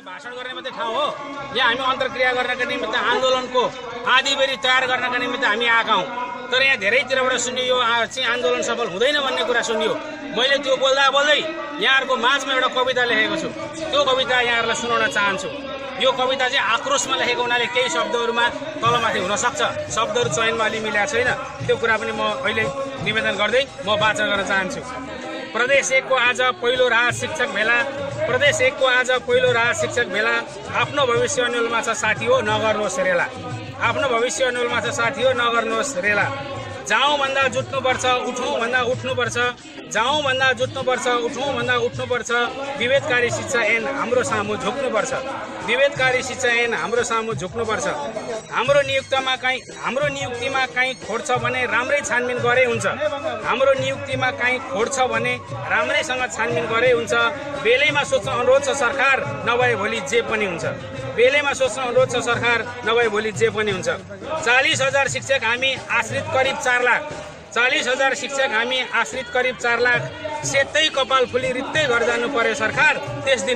भाषण गर्ने मात्रै ठाउँ हो। यहाँ हामी अन्तर्क्रिया गर्नका निमित्त आन्दोलनको आँधीबेरी तयार गर्नका निमित्त हामी आएका हौँ। तर यहाँ धेरैतिरबाट सुन्यो यो चाहिँ आन्दोलन सफल हुँदैन भन्ने कुरा सुन्यो। मैले त्यो बोल्दा बोल्दै यहाँहरूको माझमा एउटा कविता लेखेको छु। त्यो कविता यहाँहरूलाई सुनाउन चाहन्छु। यो कविता चाहिँ आक्रोशमा लेखेको हुनाले केही शब्दहरूमा तलमाथि हुनसक्छ, शब्दहरू चयनमा अलि मिलेको छैन। त्यो कुरा पनि म अहिले निवेदन गर्दै म वाचन गर्न चाहन्छु। प्रदेश 1 को आज पहिलो राहत शिक्षक भेला, प्रदेश 1 को आज पहिलो राहत शिक्षक भेला। आफ्नो भविष्य अन्यलमा छ साथी हो, नगर्नुहोस् रेला। आफ्नो भविष्य अन्यलमा छ साथी हो, नगर्नुहोस् रेला। जाउँ भन्दा जुट्नुपर्छ, उठौँ भन्दा उठ्नुपर्छ। जाउँ भन्दा जुट्नुपर्छ, उठौँ भन्दा उठ्नुपर्छ। विभेदकारी शिक्षा ऐन हाम्रो सामु झुक्नुपर्छ। विभेदकारी शिक्षा ऐन हाम्रो सामु झुक्नुपर्छ। हाम्रो नियुक्तिमा कहीँ खोट छ भने राम्रै छानबिन गरे हुन्छ। हाम्रो नियुक्तिमा कहीँ खोट छ भने राम्रैसँग छानबिन गरे हुन्छ। बेलैमा सोच्न अनुरोध छ सरकार, नभए भोलि जे पनि हुन्छ। बेलैमा सोच्न अनुरोध छ सरकार, नभए भोलि जे पनि हुन्छ। 40,000 शिक्षक हामी आश्रित करिब 4 लाख। 40,000 शिक्षक हामी आश्रित करिब 4 लाख। सेतै कपाल फुली रित्तै घर जानु पर्यो सरकार, त्यस दिन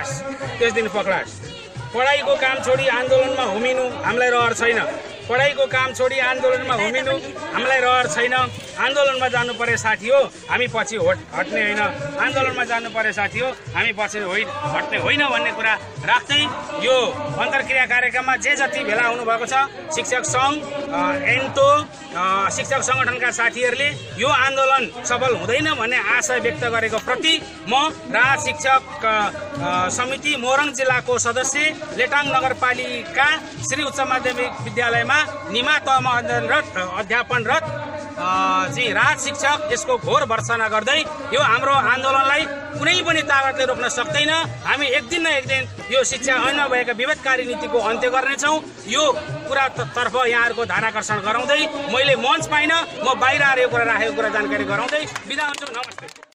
पखलास। पढाइको काम छोडी आन्दोलनमा हुमिनु हामीलाई रहर छैन। पढाइको काम छोडी आन्दोलनमा हुमिनु हामीलाई रहर छैन। आन्दोलनमा जानु पर्यो साथी हो, हामी पछि हट्ने होइन। आन्दोलनमा जानु पर्यो साथी हो, हामी पछि हट्ने होइन भन्ने कुरा राख्दै यो अन्तर्क्रिया कार्यक्रममा जे जति भेला हुनुभएको छ शिक्षक सङ्घ, एन्टो, शिक्षक सङ्गठनका साथीहरूले यो आन्दोलन सफल हुँदैन भन्ने आशा व्यक्त गरेको प्रति म राहत शिक्षक समिति मोरङ जिल्लाको सदस्य, लेटाङ नगरपालिका श्री उच्च माध्यमिक विद्यालयमा निमा तहमा अध्यापनरत चाहिँ राहत शिक्षक यसको घोर भर्त्सना गर्दै यो हाम्रो आन्दोलनलाई कुनै पनि ताकतले रोक्न सक्दैन। हामी एक दिन न एक दिन यो शिक्षा ऐनमा भएका विभेदकारी नीतिको अन्त्य गर्नेछौँ। यो कुरातर्फ यहाँहरूको ध्यानाकर्षण गराउँदै मैले मञ्च पाइनँ, म बाहिर आएर यो कुरा राखेको कुरा जानकारी गराउँदै बिदा हुन्छु। नमस्ते।